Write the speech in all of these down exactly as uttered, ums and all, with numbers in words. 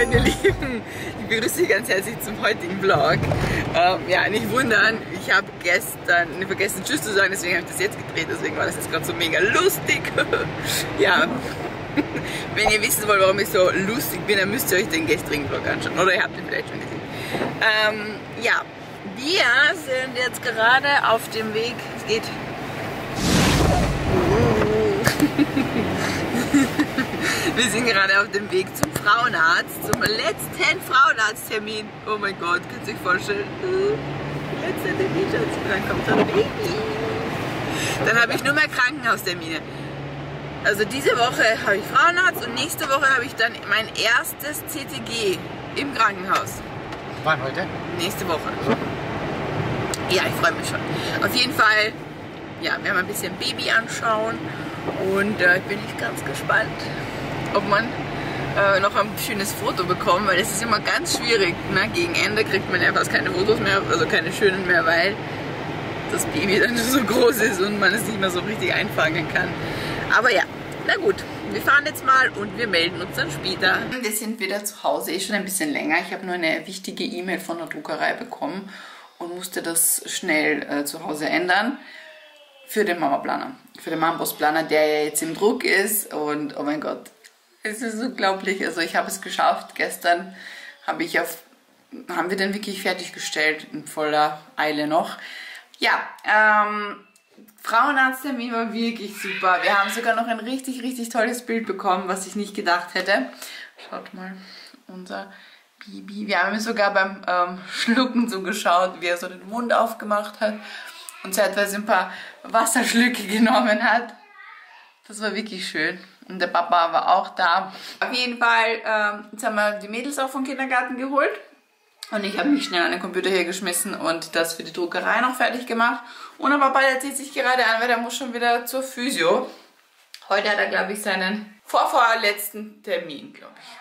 Morgen, ihr Lieben. Ich begrüße Sie ganz herzlich zum heutigen Vlog. Ähm, ja, nicht wundern, ich habe gestern nicht vergessen Tschüss zu sagen, deswegen habe ich das jetzt gedreht, deswegen war das jetzt gerade so mega lustig. Ja, wenn ihr wissen wollt, warum ich so lustig bin, dann müsst ihr euch den gestrigen Vlog anschauen. Oder ihr habt ihn vielleicht schon gesehen. Ähm, ja, wir sind jetzt gerade auf dem Weg, es geht... Wir sind gerade auf dem Weg zum Frauenarzt, zum letzten Frauenarzttermin. Oh mein Gott, könnt ihr euch vorstellen? Letzter Termin, Schatz. Dann kommt ein Baby. Dann habe ich nur mehr Krankenhaustermine. Also diese Woche habe ich Frauenarzt und nächste Woche habe ich dann mein erstes C T G im Krankenhaus. Wann heute? Nächste Woche. Ja, ich freue mich schon. Auf jeden Fall, ja, wir haben ein bisschen Baby anschauen und äh, bin ich ganz gespannt, ob man äh, noch ein schönes Foto bekommt, weil es ist immer ganz schwierig. Ne? Gegen Ende kriegt man ja fast keine Fotos mehr, also keine schönen mehr, weil das Baby dann so groß ist und man es nicht mehr so richtig einfangen kann. Aber ja, na gut, wir fahren jetzt mal und wir melden uns dann später. Wir sind wieder zu Hause, eh schon ein bisschen länger. Ich habe nur eine wichtige E-Mail von der Druckerei bekommen und musste das schnell äh, zu Hause ändern. Für den Mama-Planer, für den Mambos-Planer, der ja jetzt im Druck ist und oh mein Gott, es ist unglaublich. Also ich habe es geschafft. Gestern habe ich auf, haben wir den wirklich fertiggestellt in voller Eile noch. Ja, ähm, Frauenarzttermin war wirklich super. Wir haben sogar noch ein richtig, richtig tolles Bild bekommen, was ich nicht gedacht hätte. Schaut mal, unser Baby. Wir haben sogar beim ähm, Schlucken so geschaut, wie er so den Mund aufgemacht hat und zeitweise ein paar Wasserschlücke genommen hat. Das war wirklich schön. Und der Papa war auch da. Auf jeden Fall, ähm, jetzt haben wir die Mädels auch vom Kindergarten geholt. Und ich habe mich schnell an den Computer hier geschmissen und das für die Druckerei noch fertig gemacht. Und der Papa, der zieht sich gerade an, weil der muss schon wieder zur Physio. Heute hat er, glaube ich, seinen vorvorletzten Termin, glaube ich.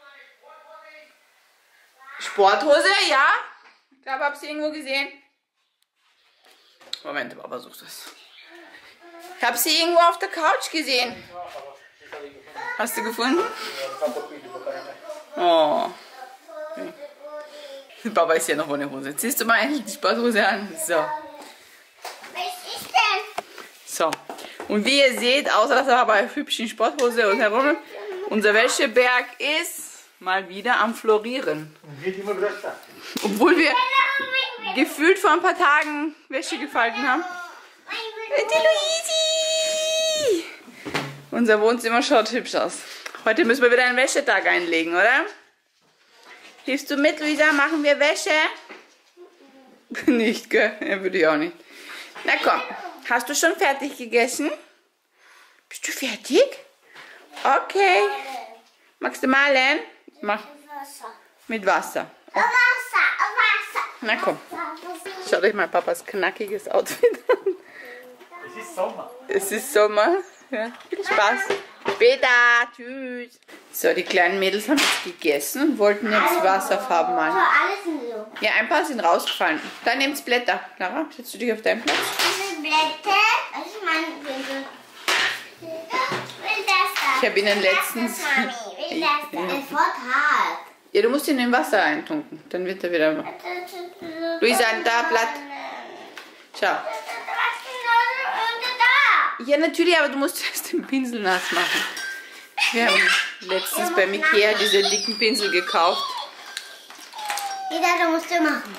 Sporthose, ja? Ich glaube, habe sie irgendwo gesehen. Moment, der Papa sucht das. Ich habe sie irgendwo auf der Couch gesehen. Hast du gefunden? Oh. Okay. Der Papa ist ja noch ohne Hose. Ziehst du mal eigentlich die Sporthose an? So. Was ist denn? So. Und wie ihr seht, außer dass er aber hübsch in Sporthose und herum, unser Wäscheberg ist mal wieder am Florieren. Obwohl wir gefühlt vor ein paar Tagen Wäsche gefalten haben. Die Luisi! Unser Wohnzimmer schaut hübsch aus. Heute müssen wir wieder einen Wäschetag einlegen, oder? Hilfst du mit, Luisa? Machen wir Wäsche? Nicht, gell? Ja, würde ich auch nicht. Na komm, hast du schon fertig gegessen? Bist du fertig? Okay. Magst du malen? Mach. Mit Wasser. Wasser, Wasser. Na komm. Schaut euch mal Papas knackiges Outfit an. Es ist Sommer. Es ist Sommer. Ja, viel Spaß. Später. Tschüss. So, die kleinen Mädels haben jetzt gegessen und wollten jetzt Wasserfarben malen. Alles in so. Ja, ein paar sind rausgefallen. Dann nehmt's Blätter. Lara, setzt du dich auf deinen Platz? Diese Blätter, das ist mein Pinsel. Will das da? Ich habe ihnen letztens... Will das da? Ein Vortrag. Ja, du musst ihn in Wasser eintunken. Dann wird er wieder... Luisa, da, Blatt. Schau. Ja, natürlich, aber du musst erst den Pinsel nass machen. Wir haben letztens beim Ikea diese dicken Pinsel gekauft. Ida, du musst du machen.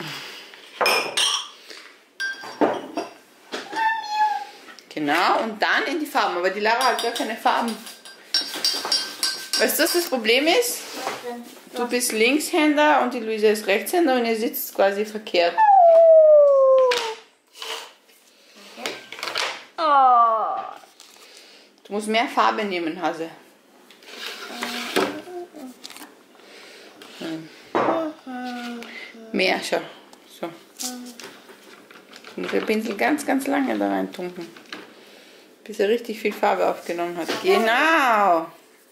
Genau, und dann in die Farben. Aber die Lara hat gar keine Farben. Weißt du, was das Problem ist? Du bist Linkshänder und die Luisa ist Rechtshänder und ihr sitzt quasi verkehrt. Oh. Du musst mehr Farbe nehmen, Hase. Hm. Mehr, schau. So. Du musst den Pinsel ganz, ganz lange da rein tunken. Bis er richtig viel Farbe aufgenommen hat. Genau.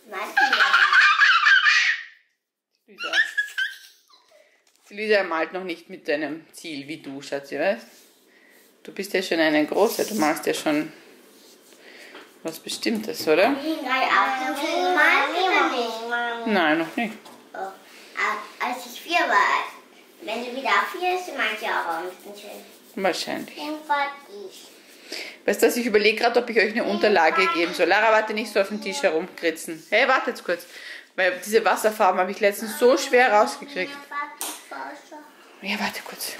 Luisa. Die Luisa malt noch nicht mit deinem Ziel wie du, Schatzi, weißt? Du bist ja schon eine große, du malst ja schon was Bestimmtes, oder? Nein, noch nicht. Nein, noch nicht. als ich vier war. Wenn du wieder vier ist, meint ihr auch ein bisschen schön. Wahrscheinlich. Ich. Weißt du, ich überlege gerade, ob ich euch eine Unterlage geben soll. Lara, warte nicht so auf den Tisch herumkritzen. Hey, warte jetzt kurz. Weil diese Wasserfarben habe ich letztens so schwer rausgekriegt. Ja, warte kurz.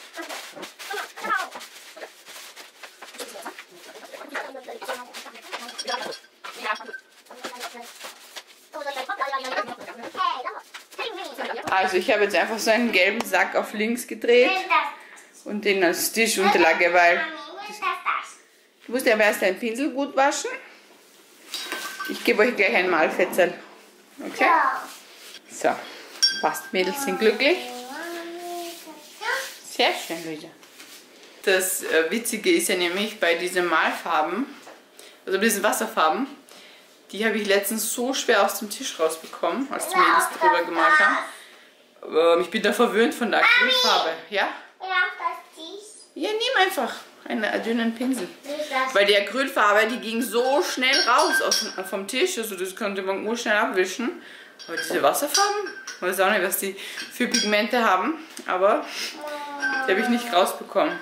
Also ich habe jetzt einfach so einen gelben Sack auf links gedreht und den als Tischunterlage, weil ich musste aber erst den Pinsel gut waschen. Ich gebe euch gleich ein Malfetzel. Okay? So, passt. Mädels sind glücklich. Sehr schön, Luisa. Das äh, Witzige ist ja nämlich bei diesen Malfarben, also bei diesen Wasserfarben, die habe ich letztens so schwer aus dem Tisch rausbekommen, als die Mädels drüber gemalt haben. Ähm, ich bin da verwöhnt von der Acrylfarbe. Ja? Ja, nimm einfach einen dünnen Pinsel. Weil die Acrylfarbe, die ging so schnell raus aus, vom Tisch, also das konnte man nur schnell abwischen. Aber diese Wasserfarben, ich weiß auch nicht, was die für Pigmente haben, aber die habe ich nicht rausbekommen.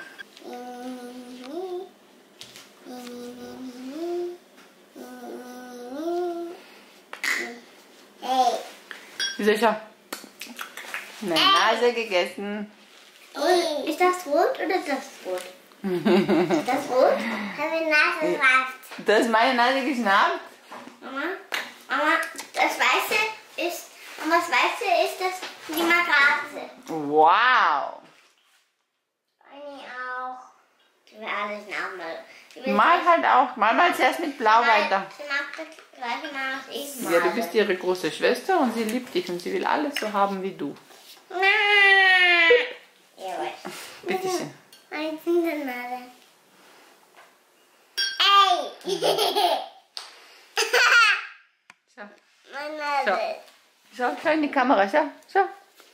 Wie soll Meine Nase gegessen. Und ist das rot oder ist das rot? Ist das rot? Meine Nase reift. Du hast meine Nase geschnappt? Mama, Mama, das Weiße ist, Mama, das Weiße ist das die Matratze. Wow. Meine auch. Die will alles nachmalen. Mal halt auch. Mal mal zuerst mit Blau weiter. Sie macht das gleiche mal, was ich mache. Ja, du bist ihre große Schwester und sie liebt dich und sie will alles so haben wie du. Jawohl. Bitte schön. Meine Nase. Ey! Schau. Meine Nase. Schau, schau in die Kamera, schau, schau.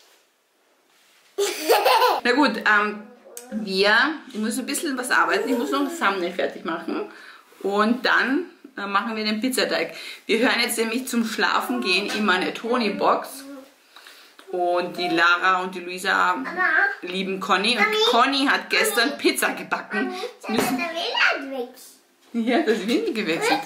Na gut, ähm, wir, ich muss ein bisschen was arbeiten, ich muss noch das Thumbnail fertig machen und dann äh, machen wir den Pizzateig. Wir hören jetzt nämlich zum Schlafen gehen immer eine Tony-Box und die Lara und die Luisa lieben Conny und Conny hat gestern Pizza gebacken. Das ist der W L A N weg. Ja, das wird gewechselt.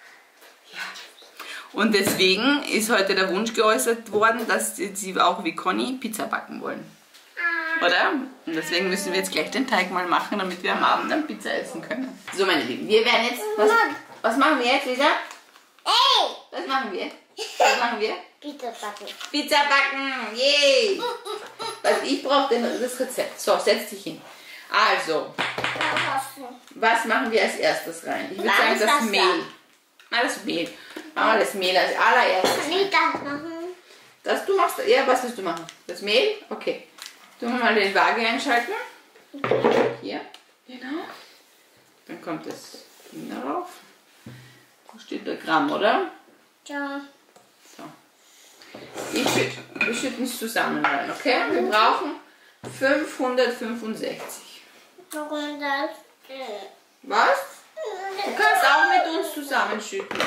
Und deswegen ist heute der Wunsch geäußert worden, dass sie auch wie Conny Pizza backen wollen. Oder? Und deswegen müssen wir jetzt gleich den Teig mal machen, damit wir am Abend dann Pizza essen können. So, meine Lieben, wir werden jetzt... Was, was machen wir jetzt, Lisa? Ey! Was machen wir? Was machen wir? Pizza backen. Pizza backen! Yay! Also ich brauche das Rezept. So, setz dich hin. Also, was machen wir als erstes rein? Ich würde sagen, das Mehl. Ah, das Mehl. Machen wir das Mehl als allererstes. Kann ich das machen? Das du machst? Ja, was willst du machen? Das Mehl? Okay. Tun wir mal den Waage einschalten. Hier. Genau. Dann kommt das Ding darauf. Wo steht der Gramm, oder? Ja. So. Ich schütt, wir schütten es zusammen rein, okay? Wir brauchen fünfhundertfünfundsechzig. Warum das? Was? Du kannst auch mit uns zusammenschütten.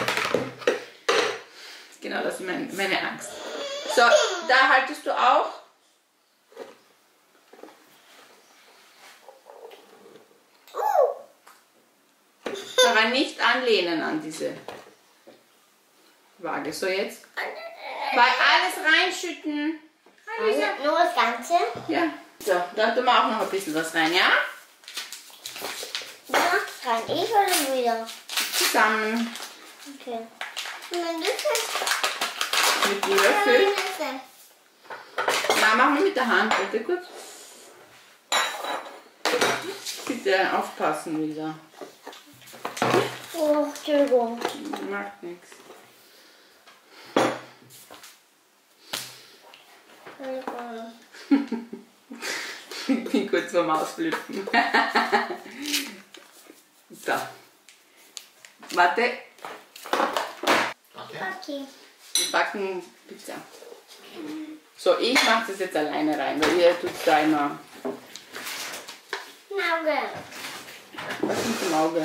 Genau, das ist mein, meine Angst. So, da haltest du auch. Daran nicht anlehnen an diese Waage. So jetzt. Weil alles reinschütten. Also nur das Ganze? Ja. So, da tun wir auch noch ein bisschen was rein, ja? Du machst rein, ich oder wieder? Zusammen. Okay. Und ein bisschen. Mit dem Löffel. Ein bisschen. Ja, machen wir mit der Hand, bitte kurz. Bitte aufpassen, Lisa. Oh, Entschuldigung. Macht nichts. Ich bin kurz vorm Ausflippen. So. Warte. Okay. Wir backen Pizza. So, ich mache das jetzt alleine rein, weil ihr tut da immer. Auge. Was ist im Auge?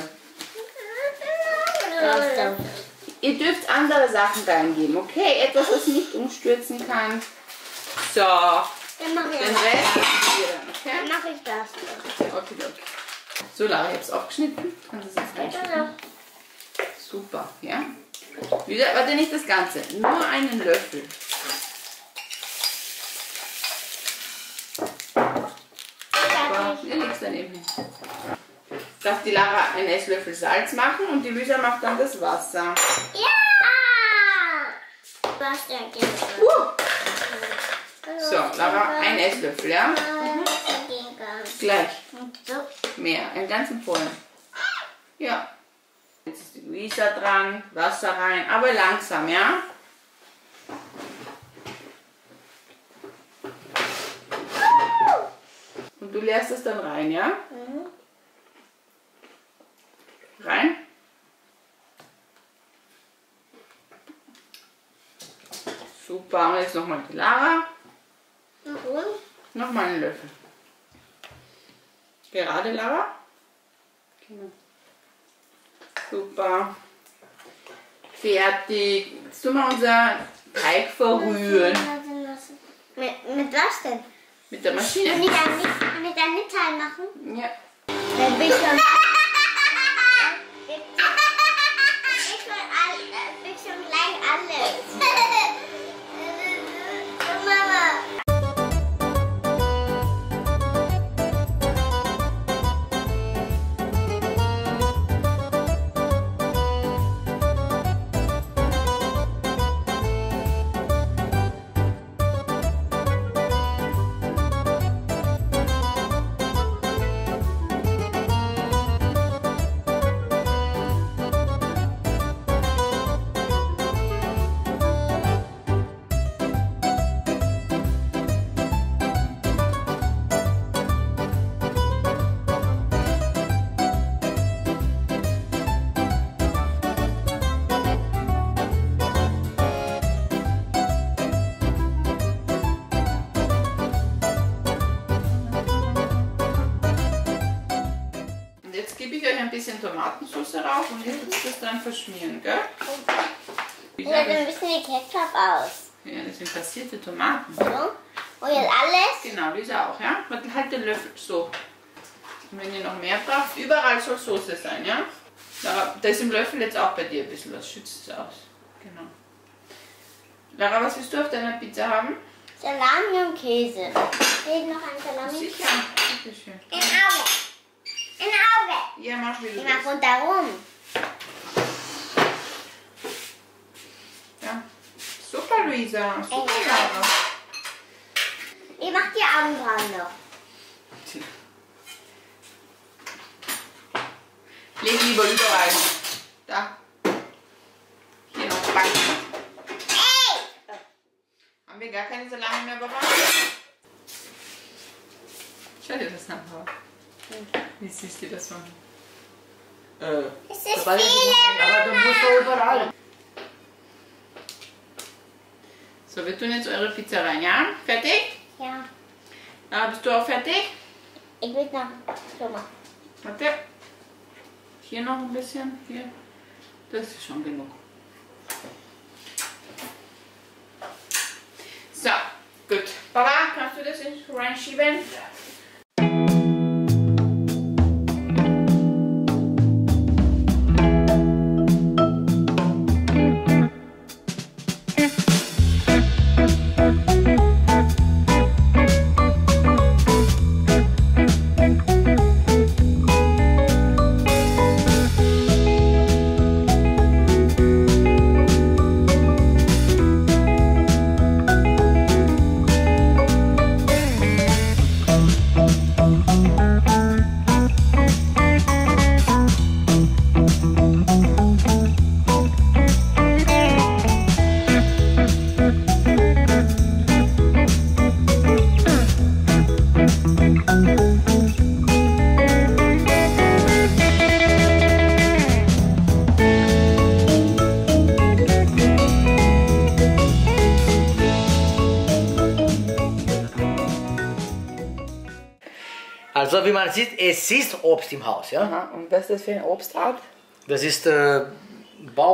So, Dann mache ich den das. Rest machen wir dann, okay? Dann mache ich das. Okay, okay. So, Lara, ich habe es aufgeschnitten. Kannst du es jetzt reinschneiden? Super, ja? Wieder, warte, nicht das Ganze, nur einen Löffel. Super, hier legst du daneben hin. Darf die Lara einen Esslöffel Salz machen und die Luisa macht dann das Wasser. Ja! Was der geht. Uh. So, Lara, ein Esslöffel, ja? Gleich. So. Mehr, einen ganzen vollen. Ja. Jetzt ist die Luisa dran, Wasser rein, aber langsam, ja? Und du leerst es dann rein, ja? Mhm. Rein. Super, und jetzt nochmal die Lara. Warum? Nochmal einen Löffel. Gerade, Lara. Genau. Super. Fertig. Jetzt tun wir unser Teig verrühren. Mit, mit was denn? Mit der Kann Maschine. ich ein Mit- kann ich ein Mitteil machen? Ja. Dann bin ich schon. Ich schon all- ich bin schon gleich alles. Mama. Jetzt gebe ich euch ein bisschen Tomatensauce rauf und ihr müsst das dann verschmieren, gell? Ich Ja, habe- dann müssen die Ketchup aus. Ja, das sind passierte Tomaten. So. Und jetzt alles? Genau, Lisa auch, ja? Warte, halt den Löffel so. Und wenn ihr noch mehr braucht, überall soll Soße sein, ja? Lara, da ist im Löffel jetzt auch bei dir ein bisschen was, schützt es aus. Genau. Lara, was willst du auf deiner Pizza haben? Salami und Käse. Fehlt noch ein Salami? Sicher, bitteschön. Ein Auge. Ein Auge. Ja, mach wie du Ich mach willst. rundherum. Ja. Super, Luisa. Super, Ey. Lara. Ich mach die Augenbrauen noch. Leg lieber überall. Da. Hier noch backen. Ey! Haben wir gar keine Salami mehr bewahrt? Schau dir das an, Papa. Wie siehst du das machen? Äh, Es ist Sobald ich viele. aber du musst doch überall. So, wir tun jetzt eure Pizza rein, ja? Fertig? Ja. Ah, bist du auch fertig? Ich will noch so machen. Warte. Hier noch ein bisschen. Hier. Das ist schon genug. So, gut. Papa, kannst du das jetzt reinschieben? Also wie man sieht, es ist Obst im Haus, ja? Aha, und was ist das für ein Obstart? Das ist äh,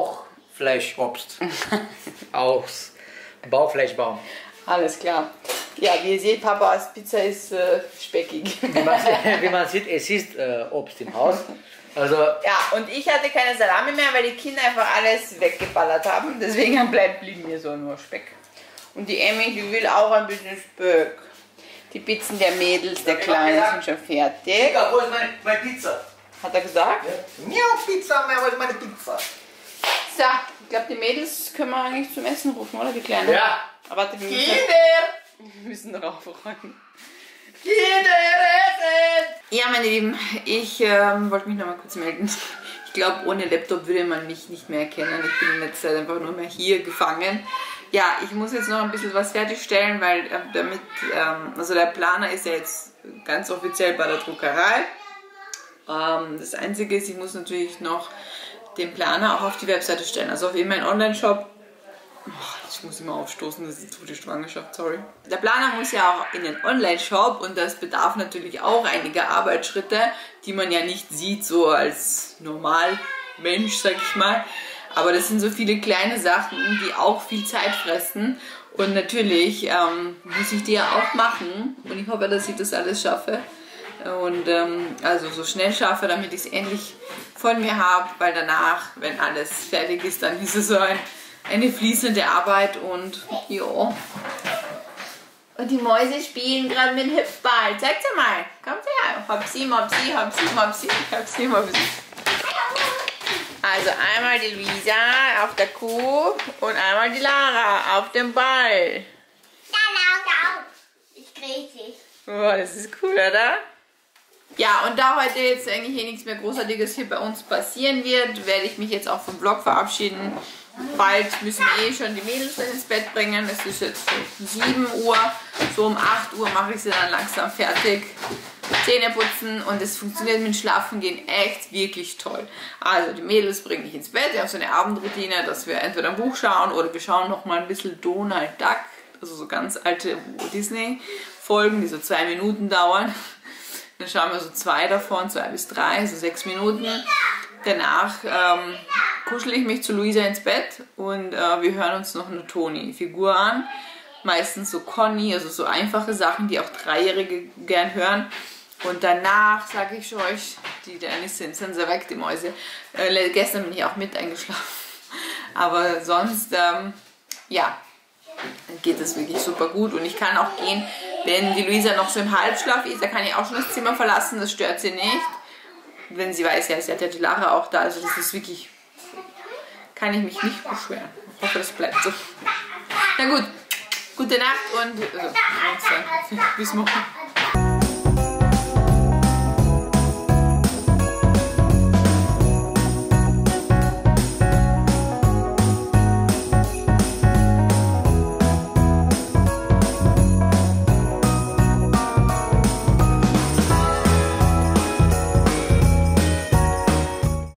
Bauchfleischobst aus Bauchfleischbaum. Alles klar. Ja, wie ihr seht, Papas Pizza ist äh, speckig. Wie man, wie man sieht, es ist äh, Obst im Haus. Also, ja, und ich hatte keine Salami mehr, weil die Kinder einfach alles weggeballert haben. Deswegen bleibt blieb mir so nur Speck. Und die Emmy, die will auch ein bisschen Speck. Die Pizzen der Mädels, der Kleinen, sind schon fertig. wo ist meine, meine Pizza? Hat er gesagt? Ja. Miau, Pizza, wo ist meine Pizza? So, ich glaube, die Mädels können wir eigentlich zum Essen rufen, oder? Die Kleinen? Ja. Aber warte, wir müssen, Kinder! wir müssen noch aufräumen. Kinder essen! Ja, meine Lieben, ich ähm, wollte mich noch mal kurz melden. Ich glaube, ohne Laptop würde man mich nicht mehr erkennen. Ich bin in letzter Zeit einfach nur mehr hier gefangen. Ja, ich muss jetzt noch ein bisschen was fertigstellen, weil äh, damit, ähm, also der Planer ist ja jetzt ganz offiziell bei der Druckerei. Ähm, das Einzige ist, ich muss natürlich noch den Planer auch auf die Webseite stellen, also auf meinen Online-Shop. Oh, ich muss immer aufstoßen, das ist die Schwangerschaft, sorry. Der Planer muss ja auch in den Online-Shop und das bedarf natürlich auch einiger Arbeitsschritte, die man ja nicht sieht, so als Normalmensch, sag ich mal. Aber das sind so viele kleine Sachen, die auch viel Zeit fressen. Und natürlich ähm, muss ich die ja auch machen. Und ich hoffe, dass ich das alles schaffe. Und ähm, also so schnell schaffe, damit ich es endlich von mir habe. Weil danach, wenn alles fertig ist, dann ist es so ein, eine fließende Arbeit. Und jo. Und die Mäuse spielen gerade mit dem Hüpfball. Zeig sie mal. Kommt her. Hopsi, mopsi, hopsi, mopsi, hopsi, mopsi. Also einmal die Luisa auf der Kuh und einmal die Lara auf dem Ball. Ich kriege dich. Oh, das ist cool, oder? Ja, und da heute jetzt eigentlich eh nichts mehr Großartiges hier bei uns passieren wird, werde ich mich jetzt auch vom Vlog verabschieden. Bald müssen wir eh schon die Mädels dann ins Bett bringen. Es ist jetzt sieben Uhr. So um acht Uhr mache ich sie dann langsam fertig. Zähne putzen und es funktioniert mit Schlafen gehen echt wirklich toll. Also die Mädels bringen mich ins Bett. Wir haben so eine Abendroutine, dass wir entweder ein Buch schauen oder wir schauen noch mal ein bisschen Donald Duck. Also so ganz alte Disney-Folgen, die so zwei Minuten dauern. Dann schauen wir so zwei davon, zwei bis drei, so sechs Minuten. Danach ähm, kuschel ich mich zu Luisa ins Bett und äh, wir hören uns noch eine Toni-Figur an. Meistens so Conny, also so einfache Sachen, die auch Dreijährige gern hören. Und danach, sage ich euch, die Dennis sind, sind sie weg, die Mäuse. Äh, gestern bin ich auch mit eingeschlafen. Aber sonst, ähm, ja, geht es wirklich super gut. Und ich kann auch gehen, wenn die Luisa noch so im Halbschlaf ist, da kann ich auch schon das Zimmer verlassen, das stört sie nicht. Wenn sie weiß, ja, sie hat ja die Lara auch da, also das ist wirklich, kann ich mich nicht beschweren. Ich hoffe, das bleibt so. Na gut, gute Nacht und äh, bis morgen.